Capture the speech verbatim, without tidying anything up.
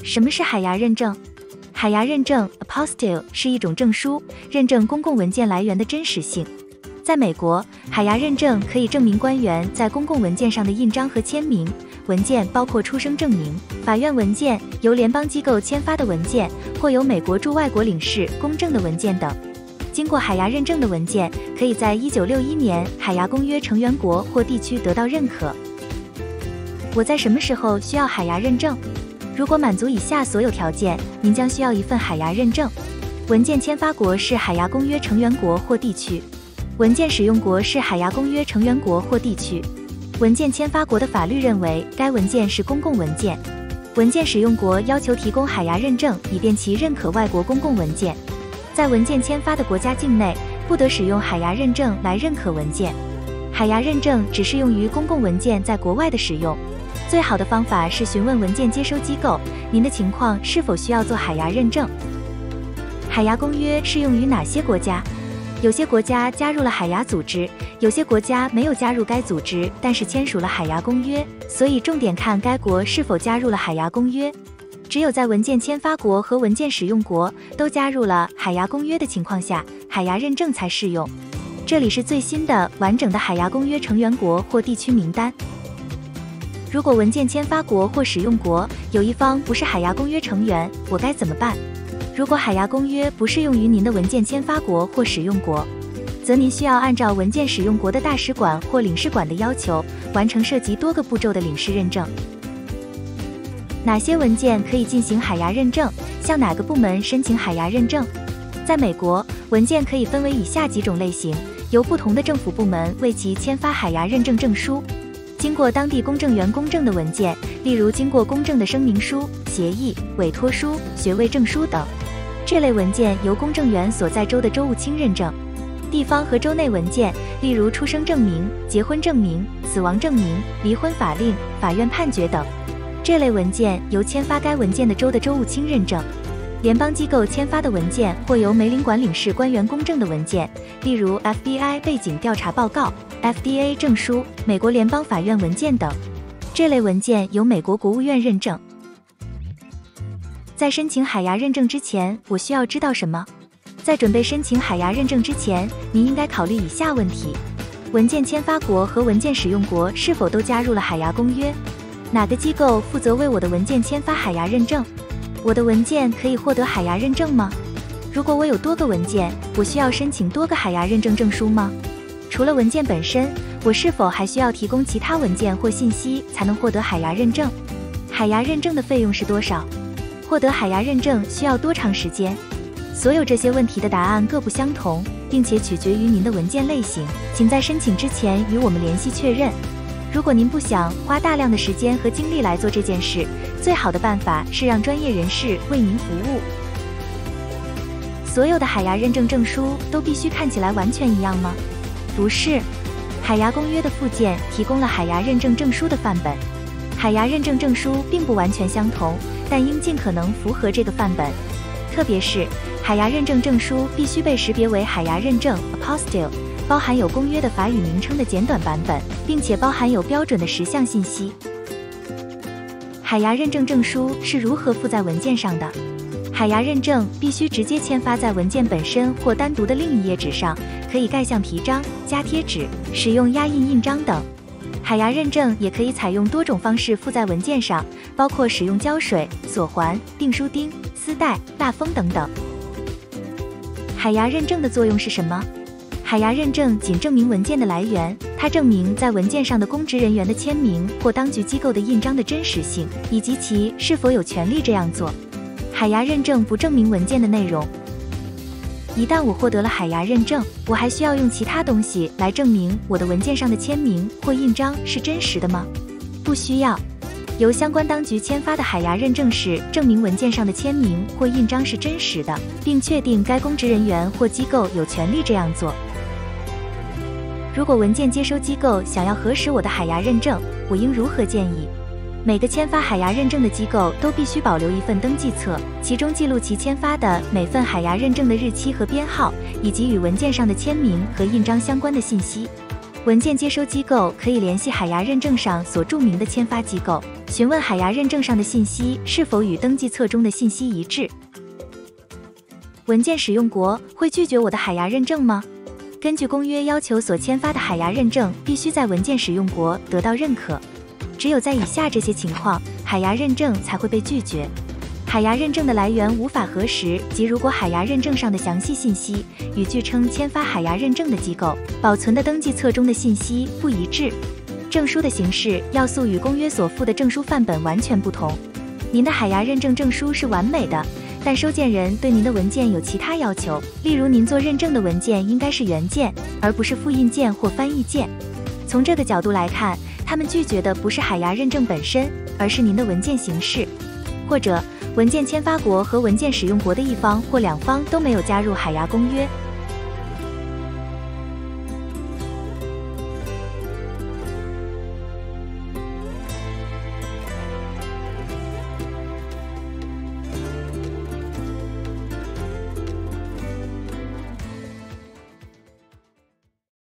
什么是海牙认证？海牙认证 （Apostille） 是一种证书，认证公共文件来源的真实性。在美国，海牙认证可以证明官员在公共文件上的印章和签名。文件包括出生证明、法院文件、由联邦机构签发的文件，或由美国驻外国领事公证的文件等。经过海牙认证的文件，可以在一九六一年海牙公约成员国或地区得到认可。我在什么时候需要海牙认证？如果满足以下所有条件，您将需要一份海牙认证。文件签发国是海牙公约成员国或地区。文件使用国是海牙公约成员国或地区。文件签发国的法律认为该文件是公共文件。文件使用国要求提供海牙认证，以便其认可外国公共文件。在文件签发的国家境内，不得使用海牙认证来认可文件。海牙认证只适用于公共文件在国外的使用。最好的方法是询问文件接收机构，您的情况是否需要做海牙认证。海牙公约适用于哪些国家？有些国家加入了海牙组织，有些国家没有加入该组织，但是签署了海牙公约，所以重点看该国是否加入了海牙公约。只有在文件签发国和文件使用国都加入了海牙公约的情况下，海牙认证才适用。这里是最新的完整的海牙公约成员国或地区名单。如果文件签发国或使用国有一方不是海牙公约成员，我该怎么办？如果海牙公约不适用于您的文件签发国或使用国，则您需要按照文件使用国的大使馆或领事馆的要求，完成涉及多个步骤的领事认证。哪些文件可以进行海牙认证？向哪个部门申请海牙认证？在美国，文件可以分为以下几种类型，由不同的政府部门为其签发海牙认证证书。经过当地公证员公证的文件，例如经过公证的声明书、协议、委托书、学位证书等。这类文件由公证员所在州的州务卿认证。地方和州内文件，例如出生证明、结婚证明、死亡证明、离婚法令、法院判决等。这类文件由签发该文件的州的州务卿认证。联邦机构签发的文件或由美领馆领事官员公证的文件，例如 F B I 背景调查报告、F D A 证书、美国联邦法院文件等。这类文件由美国国务院认证。在申请海牙认证之前，我需要知道什么？在准备申请海牙认证之前，您应该考虑以下问题：文件签发国和文件使用国是否都加入了海牙公约？哪个机构负责为我的文件签发海牙认证？我的文件可以获得海牙认证吗？如果我有多个文件，我需要申请多个海牙认证证书吗？除了文件本身，我是否还需要提供其他文件或信息才能获得海牙认证？海牙认证的费用是多少？获得海牙认证需要多长时间？所有这些问题的答案各不相同，并且取决于您的文件类型，请在申请之前与我们联系确认。如果您不想花大量的时间和精力来做这件事，最好的办法是让专业人士为您服务。所有的海牙认证证书都必须看起来完全一样吗？不是。海牙公约的附件提供了海牙认证证书的范本。海牙认证证书并不完全相同，但应尽可能符合这个范本。特别是海牙认证证书必须被识别为海牙认证 Apostille， 包含有公约的法语名称的简短版本，并且包含有标准的十项信息。海牙认证证书是如何附在文件上的？海牙认证必须直接签发在文件本身或单独的另一页纸上，可以盖上皮章、加贴纸、使用压印印章等。海牙认证也可以采用多种方式附在文件上，包括使用胶水、锁环、订书钉、丝带、蜡封等等。海牙认证的作用是什么？海牙认证仅证明文件的来源，它证明在文件上的公职人员的签名或当局机构的印章的真实性，以及其是否有权利这样做。海牙认证不证明文件的内容。一旦我获得了海牙认证，我还需要用其他东西来证明我的文件上的签名或印章是真实的吗？不需要。由相关当局签发的海牙认证是证明文件上的签名或印章是真实的，并确定该公职人员或机构有权利这样做。如果文件接收机构想要核实我的海牙认证，我应如何建议？每个签发海牙认证的机构都必须保留一份登记册，其中记录其签发的每份海牙认证的日期和编号，以及与文件上的签名和印章相关的信息。 文件接收机构可以联系海牙认证上所注明的签发机构，询问海牙认证上的信息是否与登记册中的信息一致。文件使用国会拒绝我的海牙认证吗？根据公约要求，所签发的海牙认证必须在文件使用国得到认可，只有在以下这些情况，海牙认证才会被拒绝。海牙认证的来源无法核实，即如果海牙认证上的详细信息与据称签发海牙认证的机构保存的登记册中的信息不一致，证书的形式要素与公约所附的证书范本完全不同。您的海牙认证证书是完美的，但收件人对您的文件有其他要求，例如您做认证的文件应该是原件，而不是复印件或翻译件。从这个角度来看，他们拒绝的不是海牙认证本身，而是您的文件形式，或者文件签发国和文件使用国的一方或两方都没有加入海牙公约，